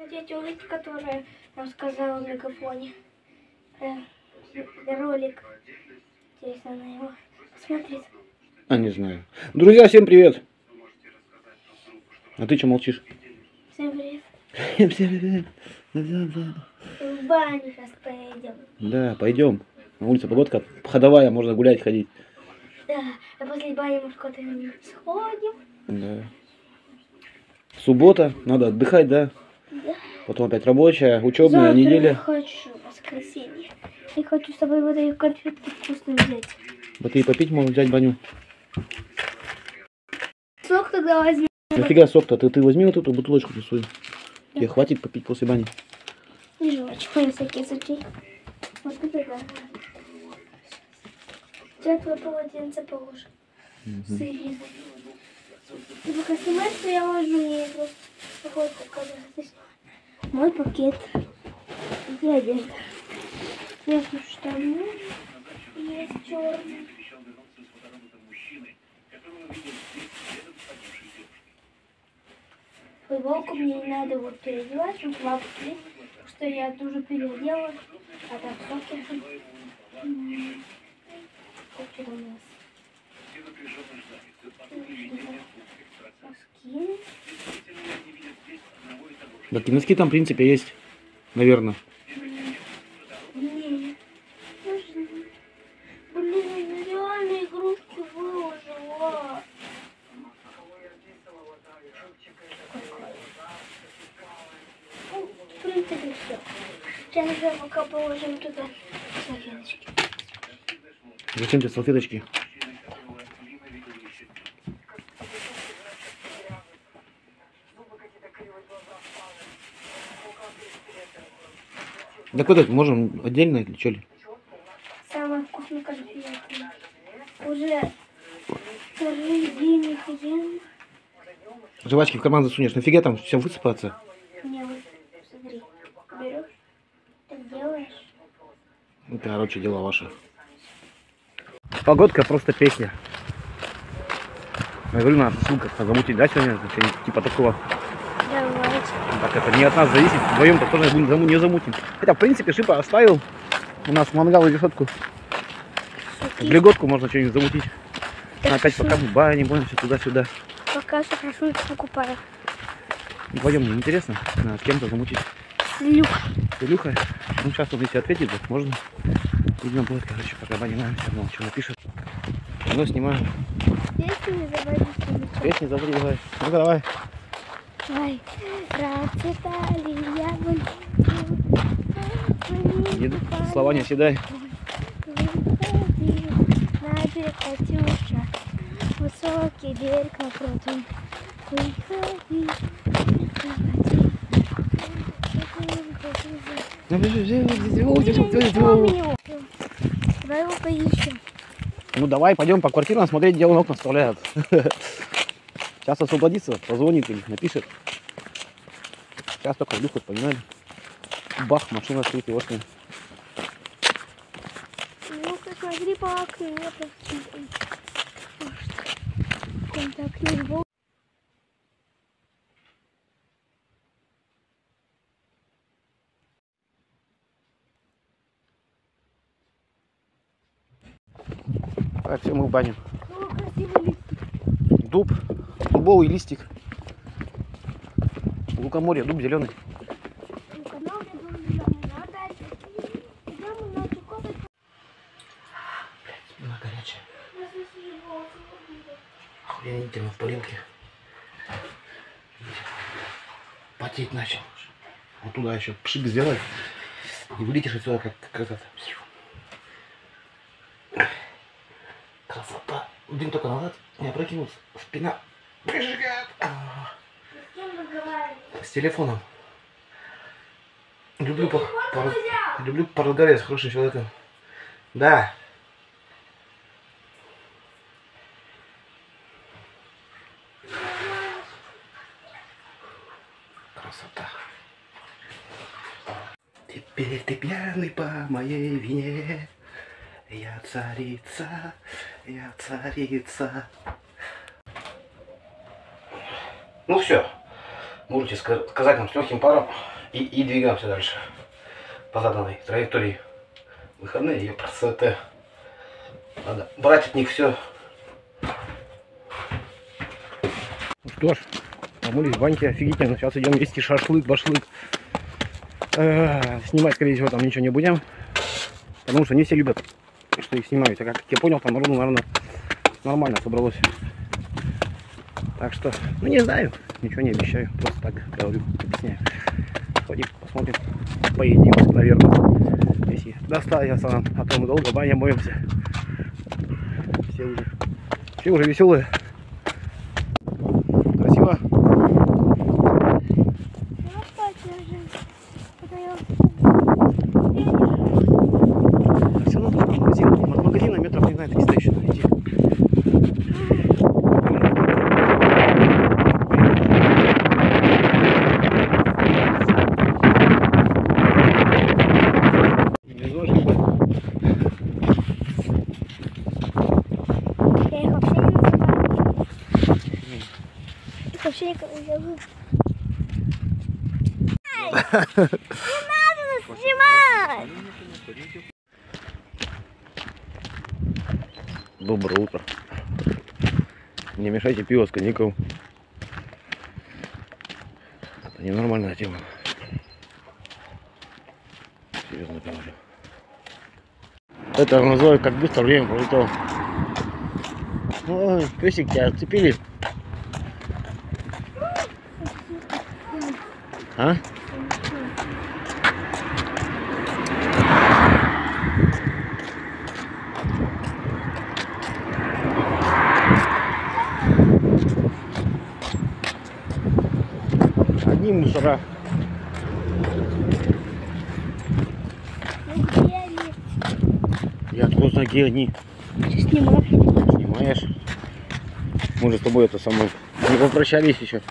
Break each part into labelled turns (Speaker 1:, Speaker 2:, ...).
Speaker 1: тетя Улыть, которая рассказала в мегафоне ролик. Интересно, она его посмотрит.
Speaker 2: А, не знаю. Друзья, всем привет! А ты что молчишь?
Speaker 1: Всем привет.
Speaker 2: Всем привет!
Speaker 1: В баню сейчас поедем.
Speaker 2: Да, пойдем. На улице погодка ходовая, можно гулять, ходить.
Speaker 1: Да, а после бани мы куда-нибудь сходим.
Speaker 2: Да. Суббота, надо отдыхать, да?
Speaker 1: Да.
Speaker 2: Потом опять рабочая, учебная
Speaker 1: Завтра
Speaker 2: неделя.
Speaker 1: я хочу воскресенье. Я хочу с тобой вот эти конфетки вкусные взять.
Speaker 2: Вот и попить можно взять баню.
Speaker 1: Сок тогда возьми.
Speaker 2: Нафига сок-то? Ты возьми вот эту бутылочку свою. Тебе хватит попить после бани.
Speaker 1: Не жвачку всякие сучи. Вот это да. Сейчас твое полотенце положу. С Ириной. Ты пока снимаешь, что я ложу, мне просто какой-то показывается. Мой пакет. Где одежда? Верхнюю штаны. Есть черный. Футболку мне не надо вот переодевать, тут лапки есть, что я тоже переодела. А так соки. Что у нас? Носки.
Speaker 2: Так и носки там, в принципе, есть. Наверное.
Speaker 1: Не. Блин, реально игрушки выложила. Ну, в принципе, все. Сейчас я пока положим туда салфеточки.
Speaker 2: Зачем тебе салфеточки? Так вот это можем отдельно или что ли?
Speaker 1: Самая вкусная конфета. Уже второй день их ем.
Speaker 2: Жвачки в карман засунешь, нафига там все высыпаться?
Speaker 1: Не, вот, смотри, берешь, так делаешь.
Speaker 2: Ну, короче, дела ваши. Погодка просто песня. Я говорю, надо шашлык замутить, да, сегодня? Типа такого.
Speaker 1: Давайте.
Speaker 2: Так это не от нас зависит, вдвоем-то тоже не замутим. Хотя, в принципе, Шипа оставил у нас мангал и решетку. В леготку можно что-нибудь замутить.
Speaker 1: Так
Speaker 2: Опять
Speaker 1: что?
Speaker 2: пока мы банимся туда-сюда.
Speaker 1: Пока что шашлык покупаю.
Speaker 2: Вдвоем не интересно, надо с кем-то замутить.
Speaker 1: С Илюхой.
Speaker 2: С Илюхой. Ну, сейчас он если ответит, так можно. Видно будет, короче, пока банимаемся, но он что напишет. Ну, снимаем.
Speaker 1: Песню не заводи.
Speaker 2: Песни заводи, давай. Ну-ка, давай.
Speaker 1: Давай. Расцветали яблони.
Speaker 2: Слова не седай.
Speaker 1: На берег Катюша, высокий берег напротив. Выходи, Давай его поищем.
Speaker 2: Ну давай, пойдем по квартирам смотреть, где он окна вставляет. Сейчас освободится, позвонит или напишет. Сейчас только Илюху понимали. Бах, машина стоит его окна.
Speaker 1: Ну-ка, смотри по окну, я просто контактный волк.
Speaker 2: Так, все, мы в бане.
Speaker 1: Ну, красивый листик.
Speaker 2: Дуб, дубовый листик. Лукоморье, дуб зеленый. Она горячая. Охуенительно в парилке. Потеть начал. Вот туда еще пшик сделай. И вылетишь отсюда как этот. Красота. Один только назад не опрокинулся. Спина прижигает. С телефоном. Люблю поразговаривать с хорошим человеком. Да. Красота. Теперь ты пьяный по моей вине. Я царица, я царица. Ну все. Можете сказать нам с легким паром и двигаемся дальше по заданной траектории. Выходные ее красота. Надо брать от них все. Ну что ж, помылись в баньке, офигительно. Сейчас идем вести шашлык-башлык. Снимать, скорее всего, там ничего не будем. Потому что не все любят, что их снимают. А как я понял, там народу, наверное, нормально собралось. Так что, ну не знаю, ничего не обещаю. Просто так говорю, объясняю. Сходим, посмотрим, поедим, наверное. Если достанется нам, а то мы долго баня моемся. Все уже веселые. Красиво. Все равно там магазин. От магазина метров, не знаю, 300 еще идти.
Speaker 1: Вообще никого не зову. Не надо нас снимать!
Speaker 2: Доброе утро. Не мешайте пиво с коньяком. Это ненормальная тема. Серьезно говорю. Это называют, как быстро время пролетело. Ой, песик, тебя отцепили. А? Одни мусора.
Speaker 1: Ну где они?
Speaker 2: Я откуда знаю, где они?
Speaker 1: Снимаю.
Speaker 2: Снимаешь? Мы же с тобой это самое не попрощались еще.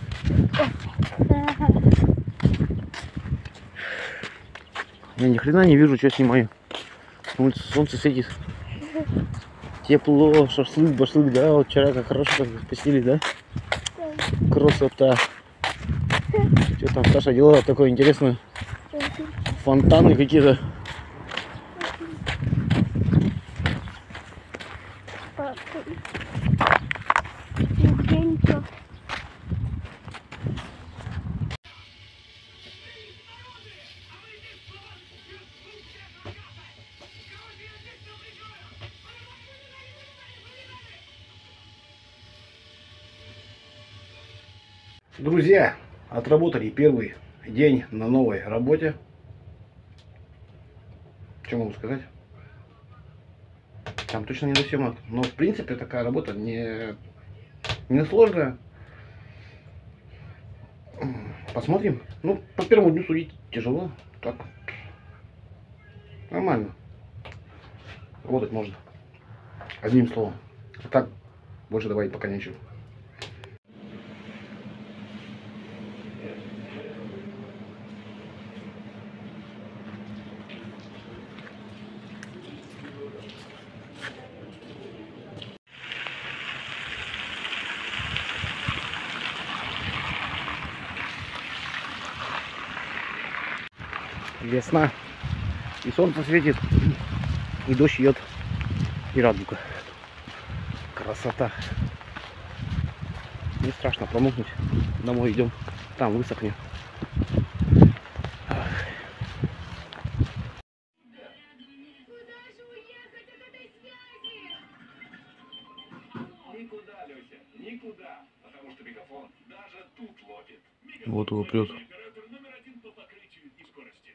Speaker 2: Я ни хрена не вижу, что снимаю. Солнце светит. Тепло, шашлык, башлык, да, вот вчера как хорошо так посидели, да? Красота. Что там Саша делала такое интересное? Фонтаны какие-то.
Speaker 1: Нигде ничего.
Speaker 2: Друзья, отработали первый день на новой работе. Что могу сказать? Там точно не до съемок. Но в принципе такая работа не сложная. Посмотрим. Ну, по первому дню судить тяжело. Так. Нормально. Работать можно. Одним словом. А так больше добавить пока нечего. Весна, и солнце светит, и дождь идет, и радуга. Красота. Не страшно промокнуть. Домой идем, там высохнет.
Speaker 3: Никуда, Люся, никуда, потому что мегафон даже тут ловит.
Speaker 2: Вот его прет.
Speaker 3: Номер один по покрытию и скорости.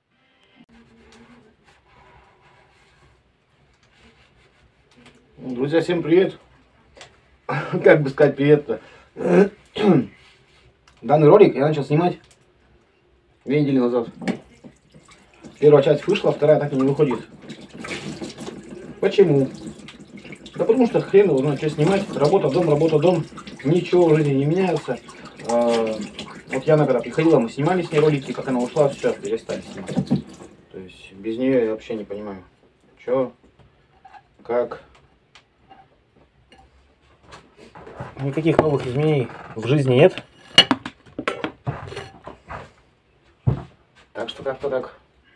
Speaker 2: Друзья, всем привет. Как бы сказать привет-то? Данный ролик я начал снимать 2 недели назад. Первая часть вышла, вторая так и не выходит. Почему? Да потому что хрен его знает, что снимать. Работа, дом. Ничего в жизни не меняется. Вот Яна когда приходила, мы снимали с ней ролики, как она ушла, все, перестали снимать. То есть без нее я вообще не понимаю, что, как. Никаких новых изменений в жизни нет. Так что как-то так.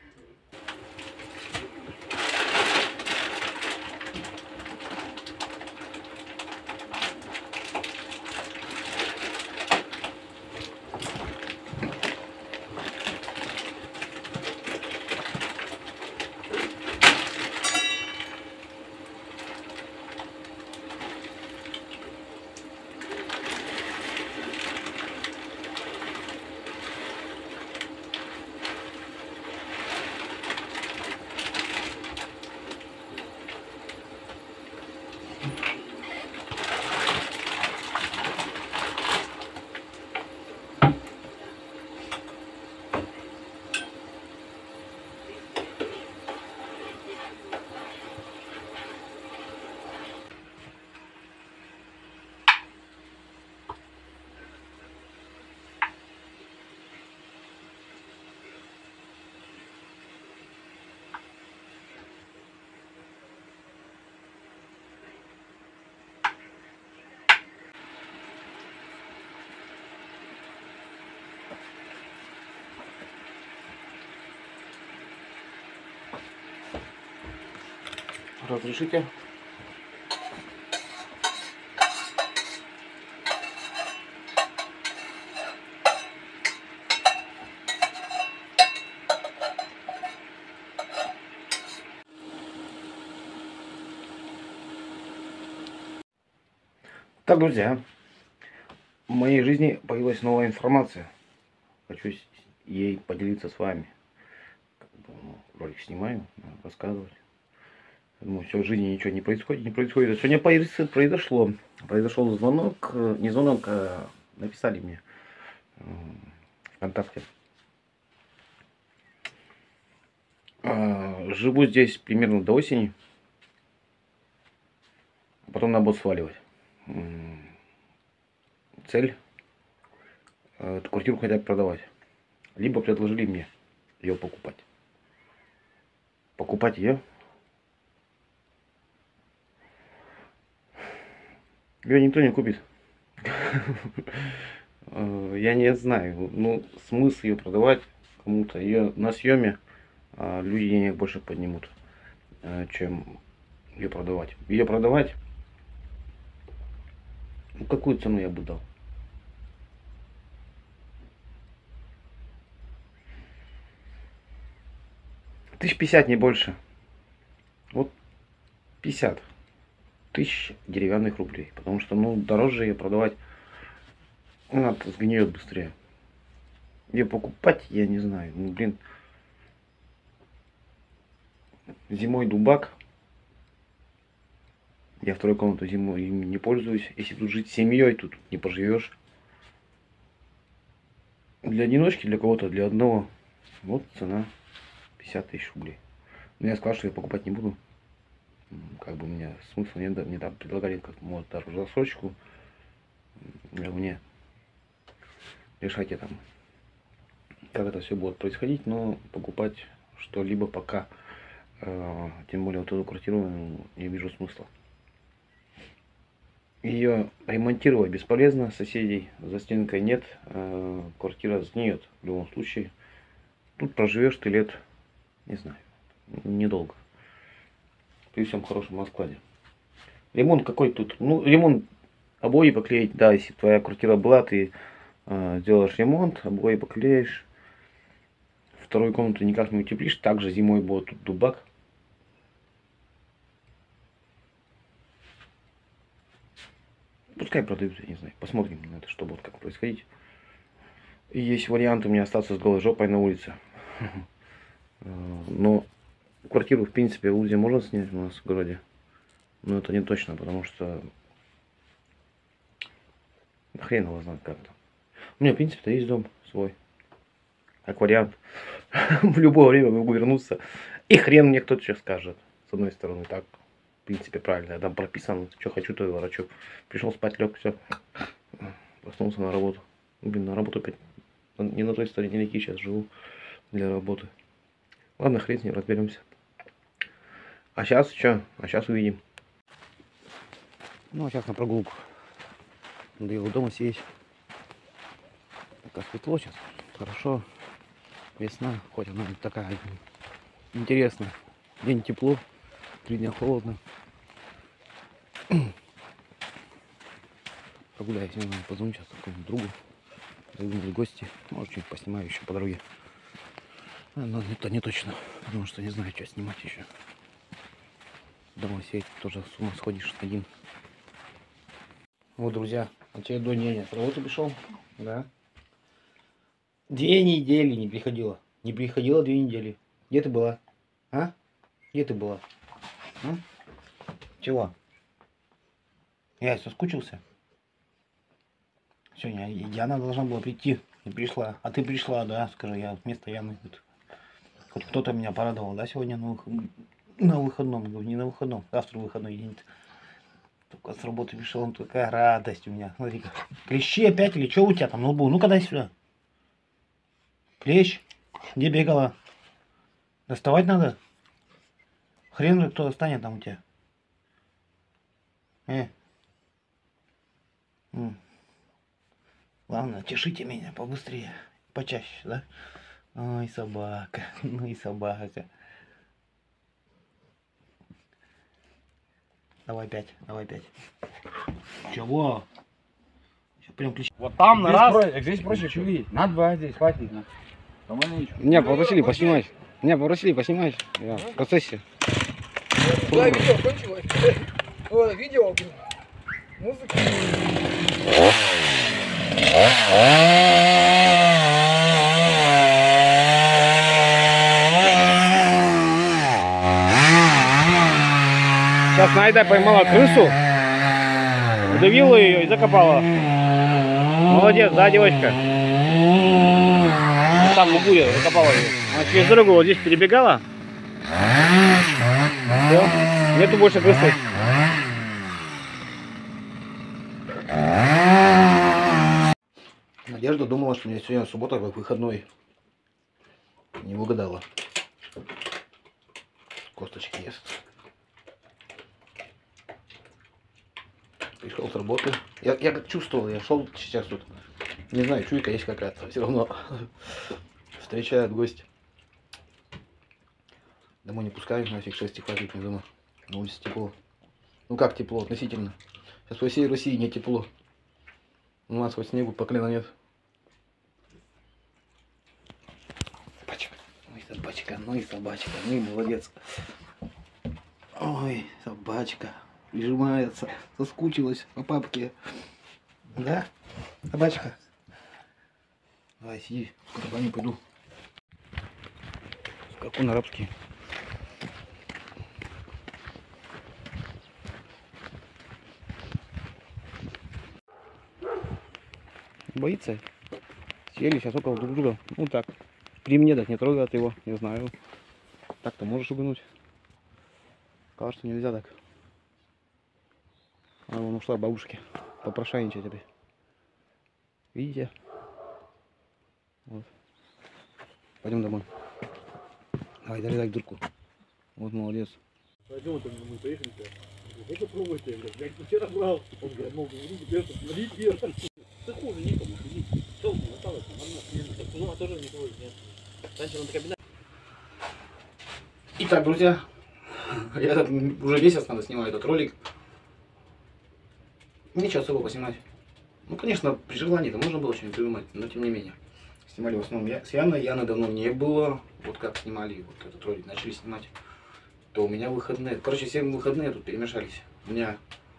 Speaker 2: Разрешите? Так, друзья, в моей жизни появилась новая информация. Хочу ей поделиться с вами. Ролик снимаю, рассказывать. Думаю, все в жизни ничего не происходит. А сегодня произошло. Произошел звонок, не звонок, а написали мне ВКонтакте. Живу здесь примерно до осени. А потом надо будет сваливать. Цель эту квартиру хотят продавать. Либо предложили мне ее покупать. Покупать ее. Ее никто не купит. Я не знаю, ну смысл ее продавать кому-то. Ее на съеме люди денег больше поднимут, чем ее продавать. Ее продавать, ну какую цену я бы дал? 1050, не больше. Вот 50 тысяч деревянных рублей. Потому что, ну, дороже ее продавать, она сгниет быстрее. Ее покупать, я не знаю. Ну, блин. Зимой дубак. Я второй комнату зимой им не пользуюсь. Если тут жить с семьей, тут не поживешь. Для одиночки, для кого-то, для одного. Вот цена 50 тысяч рублей. Но я сказал, что я покупать не буду. Как бы у меня смысла нет. Мне там предлагали как может даже засрочку. Для мне решать я там, как это все будет происходить, но покупать что-либо пока, тем более вот эту квартиру, не вижу смысла. Ее ремонтировать бесполезно, соседей за стенкой нет, квартира сгниет в любом случае. Тут проживешь ты лет, не знаю, недолго. При всем хорошем раскладе. Ремонт какой тут? Ну, ремонт, обои поклеить, да, если твоя квартира была, ты сделаешь ремонт, обои поклеишь. Вторую комнату никак не утеплишь, также зимой будет тут дубак. Пускай продают, я не знаю. Посмотрим на это, что будет, как происходить. И есть вариант у меня остаться с голой жопой на улице. Но квартиру, в принципе, в Лузе можно снять у нас в городе. Но это не точно, потому что хрен его знает как-то. У меня, в принципе-то, есть дом свой. Как вариант. В любое время могу вернуться. И хрен мне кто-то сейчас скажет. С одной стороны, так. В принципе, правильно. Там прописано, что хочу, то и ворочу. Пришел спать, лег, все. Проснулся на работу. Блин, на работу опять. Не на той стороне реки сейчас живу для работы. Ладно, хрен с ним, разберемся. А сейчас что? А сейчас увидим. Ну, а сейчас на прогулку. Надо его дома сесть. Пока светло сейчас. Хорошо. весна, хоть она такая интересная. День тепло, 3 дня холодно. Прогуляюсь, не знаю, позвоню сейчас какому-то другу. Зайду в гости, может что-нибудь поснимаю еще по дороге. Но это не точно, потому что не знаю, что снимать еще. Домой сидеть тоже с ума сходишь один. Вот, друзья, очередной день с работы пришел, да. 2 недели не приходила. Не приходила 2 недели. Где ты была? А? Где ты была? А? Чего? Я соскучился. Сегодня Диана должна была прийти. Не пришла. А ты пришла, да? Скажи, я вместо Яны. Хоть кто-то меня порадовал, да, сегодня на выходном. Не на выходном, завтра выходной день. Только с работы пришел, он такая радость у меня. Смотри-ка. Клещи опять или что у тебя там на лбу? Ну-ка дай сюда. Клещ. Где бегала? Доставать надо? Хрен же кто достанет там у тебя. Главное, чешите меня побыстрее, почаще, да? Ой, собака, ну и собака. Давай 5, давай 5. Чего? Сейчас прям ключ.
Speaker 4: Вот там на
Speaker 5: Здесь
Speaker 4: раз.
Speaker 5: здесь проще чувить. На 2 здесь хватит.
Speaker 2: Меня попросили поснимать. Меня попросили поснимать. Я в процессе.
Speaker 5: Да, видео кончилось. О, видео. Музыка.
Speaker 2: Сейчас Найда поймала крысу, удавила ее и закопала. Молодец, да, девочка? Там в буре закопала ее. Она через дорогу вот здесь перебегала. Все, нету больше крысы. Надежда думала, что у меня сегодня суббота, как выходной. Не угадала. Косточки ест. Пришел с работы. Я как чувствовал, я шел сейчас тут. Не знаю, чуйка есть какая-то. Все равно встречают гости. Домой не пускают, нафиг 6 хватит, не дома. На улице тепло. Ну как тепло относительно? Сейчас по всей России не тепло. У нас хоть снегу по колено нет. Собачка. Ну и собачка, ну и собачка. Ну и молодец. Ой, собачка. Прижимается. Соскучилась по папке. Да? Собачка? Давай, сиди. Скоро в баню пойду. Скакун арабский. Боится. Сели сейчас около друг друга. Ну так. При мне так не трогают его. Не знаю. Так-то можешь угнуть. Сказал, что нельзя так. А вон ушла бабушке. Попрошайничать опять. Видите? Вот. Пойдем домой. Давай, залезай в дырку. Вот молодец.
Speaker 4: Пойдем, там мы поехали-то. Это пробуйте, блядь, вчера брал. Он говорит, мол, смотрите, такого некому ходить. Толку осталось, ну, а тоже никого нет. Раньше он кабинет.
Speaker 2: Итак, друзья, я уже месяц надо снимать этот ролик. Ничего особо поснимать. Ну, конечно, при желании это можно было что-нибудь придумать, но тем не менее. Снимали в основном с Яной. Яны давно не было. Вот как снимали вот этот ролик, начали снимать. То у меня выходные. Короче, все выходные тут перемешались. У меня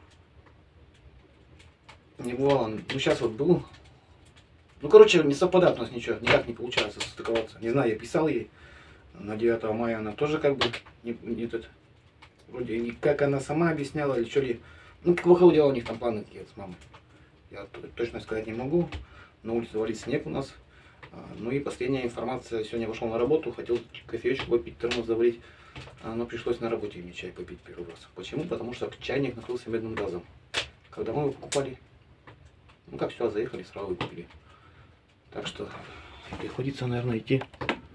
Speaker 2: не бывало. Ну, сейчас вот был. Ну, короче, не совпадает у нас ничего. Никак не получается состыковаться. Не знаю, я писал ей на 9 мая. Она тоже как бы не тут. Вроде как она сама объясняла или что ли. Ну, как выходило у них там планы какие-то с мамой. Я точно сказать не могу. На улице валит снег у нас. Ну и последняя информация. Сегодня вошел на работу, хотел кофеечку попить, термос заварить. Но пришлось на работе мне чай попить первый раз. Почему? Потому что чайник накрылся медным газом. Когда мы его покупали, ну как сюда заехали, сразу и купили. Так что приходится, наверное, идти.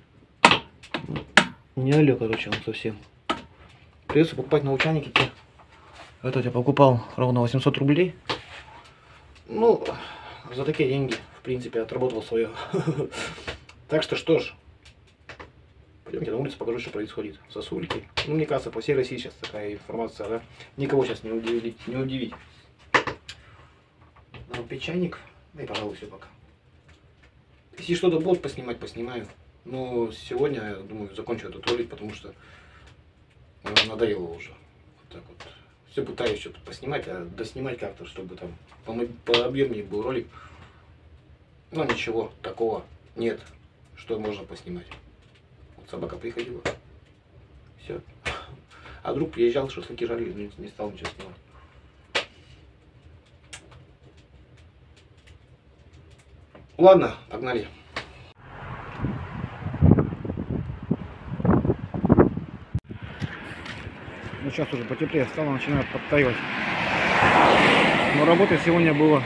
Speaker 2: Не алё, короче, он совсем. Придется покупать новый чайник идти. Этот я покупал ровно 800 рублей. Ну, за такие деньги, в принципе, отработал свое. Так что ж, Пойдемте на улицу, покажу, что происходит. Сосульки. Ну, мне кажется, по всей России сейчас такая информация, да? Никого сейчас не удивить. Не удивить. Ну, печайник. Да и, пожалуй, все пока. Если что-то будет поснимать, поснимаю. Но сегодня, я думаю, закончу этот ролик, потому что надоело уже. Вот так вот. Все пытаюсь что-то поснимать, а доснимать как-то, чтобы там по объемнее был ролик. Но ничего такого нет, что можно поснимать. Вот собака приходила. Все. А друг приезжал, шашлыки жарили, не стал ничего снимать. Ладно, погнали. Ну, сейчас уже потеплее стало, начинает подтаивать. Но работать сегодня было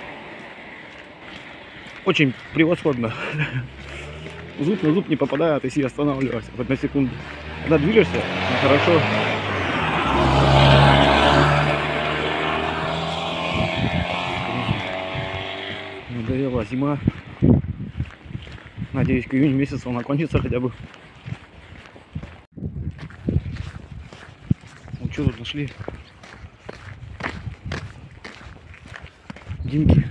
Speaker 2: очень превосходно. Зуб на зуб не попадает, если останавливаешься хоть на секунду. Когда движешься, хорошо. Надоела зима. Надеюсь, к июню месяцу она кончится хотя бы. Ну что тут нашли? Димки.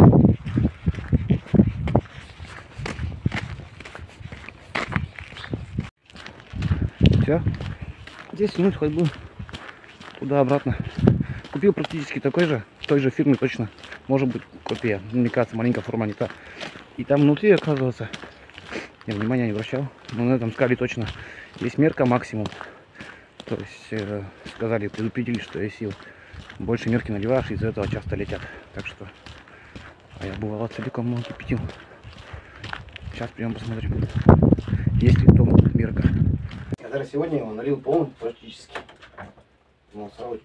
Speaker 2: Все. 10 минут ходьбы туда-обратно. Купил практически такой же, той же фирмы точно. Может быть копия. Мне кажется, маленькая форма не та. И там внутри, оказывается, я внимания не обращал, но на этом сказали точно, есть мерка максимум. То есть сказали, предупредили, что если больше мерки наливаешь, из-за этого часто летят. Так что, а я бывало целиком кипятил. Сейчас придем посмотрим, есть ли в том мерка. Я даже сегодня его налил полностью практически. Ну, сразу.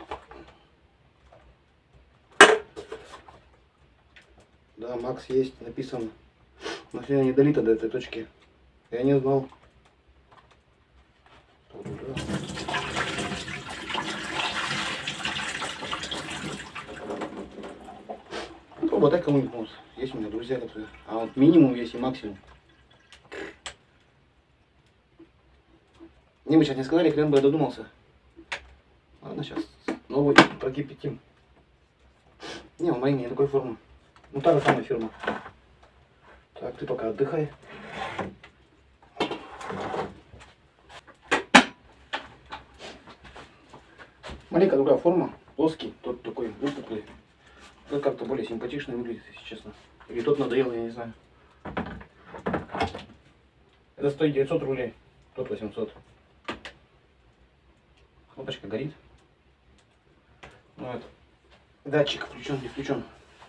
Speaker 2: Да, Макс есть, написано. Но сегодня не долито до этой точки. Я не знал. Ну, пободай кому-нибудь. Вот. Есть у меня друзья, которые... А вот минимум есть и максимум. Мне бы сейчас не сказали, хрен бы я додумался. Ладно, сейчас новый прокипятим. Не, у моей не такой формы. Ну, та же самая фирма. Так, ты пока отдыхай. Маленькая другая форма, плоский, тот такой выпуклый. Тот как-то более симпатичный выглядит, если честно. Или тот надоел, я не знаю. Это стоит 900 рублей, тот 800. Кнопочка горит. Ну, это датчик включен, не включен.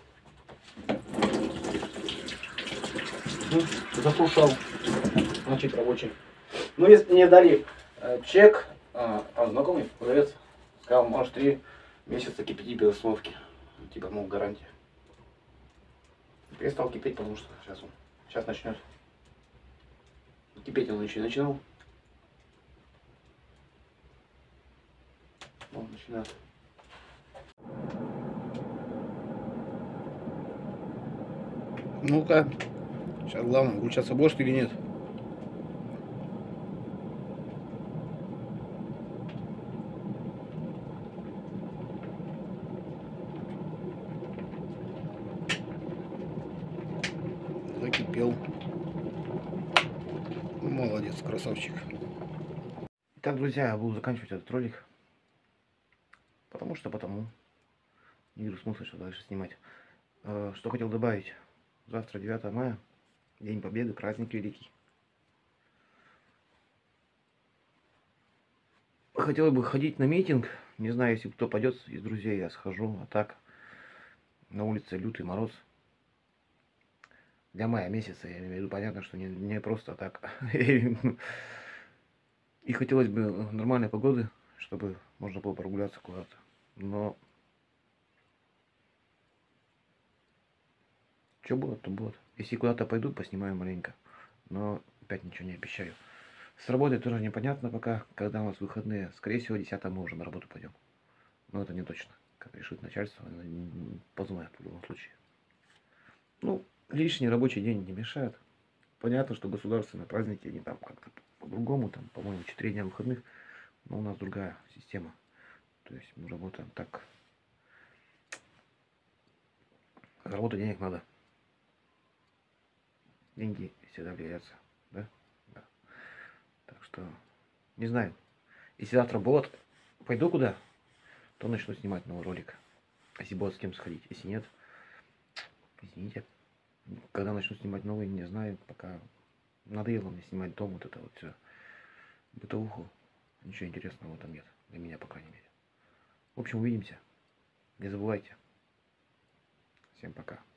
Speaker 2: Заслушал, значит рабочий. Ну, если мне дали чек, знакомый продавец сказал, может 3 месяца кипятить без остановки. Типа, мол, гарантия. Перестал кипеть, потому что сейчас начнет. Кипеть он еще не начинал. Он начинает. Ну-ка. Сейчас главное, выключаться будешь или нет? Закипел. Молодец, красавчик. Итак, друзья, я буду заканчивать этот ролик. Потому. Не вижу смысла, что дальше снимать. Что хотел добавить. Завтра 9 мая. День Победы, праздник великий. Хотел бы ходить на митинг. Не знаю, если кто пойдет из друзей, я схожу. А так, на улице лютый мороз. Для мая месяца, я имею в виду, понятно, что не просто так. И хотелось бы нормальной погоды, чтобы можно было прогуляться куда-то. Но что будет, то будет. Если куда-то пойду, поснимаю маленько. Но опять ничего не обещаю. С работой тоже непонятно пока, когда у нас выходные. Скорее всего, 10 мы уже на работу пойдем. Но это не точно. Как решит начальство, позвонят в любом случае. Ну, лишний рабочий день не мешает. понятно, что государственные праздники, они там как-то по-другому, там, по-моему, 4 дня выходных, но у нас другая система. То есть мы работаем так. Заработать денег надо. Деньги всегда влияются, да? Да. Так что, не знаю. Если завтра будет, пойду куда, то начну снимать новый ролик. Если будет с кем сходить. Если нет, извините. Когда начну снимать новый, не знаю, пока надоело мне снимать дом, вот это вот все. Бытовуху. Ничего интересного в этом нет. Для меня, по крайней мере. В общем, увидимся. Не забывайте. Всем пока.